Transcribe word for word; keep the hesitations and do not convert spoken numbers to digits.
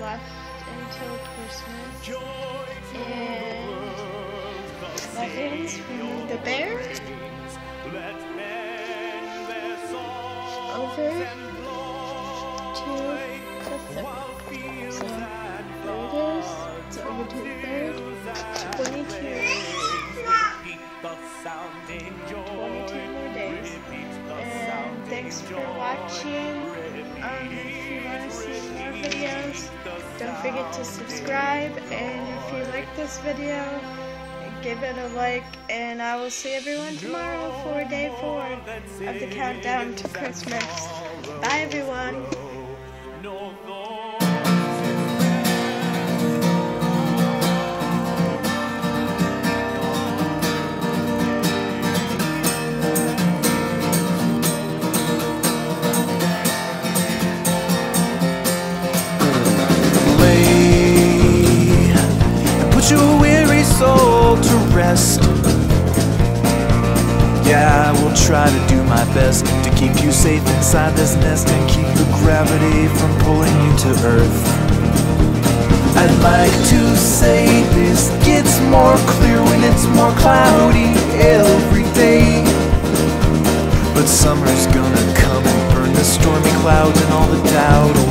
left until Christmas. And muffins from the bear. Over to the third. So there it is. It's over to the third. twenty-two. twenty-two more days. And thanks for watching. Um, if you want to see more videos, don't forget to subscribe. And if you like this video, give it a like. And I will see everyone tomorrow for day four of the countdown to Christmas. Bye, everyone. Your weary soul to rest. Yeah, I will try to do my best to keep you safe inside this nest and keep the gravity from pulling you to earth. I'd like to say this gets more clear when it's more cloudy every day, but summer's gonna come and burn the stormy clouds and all the doubt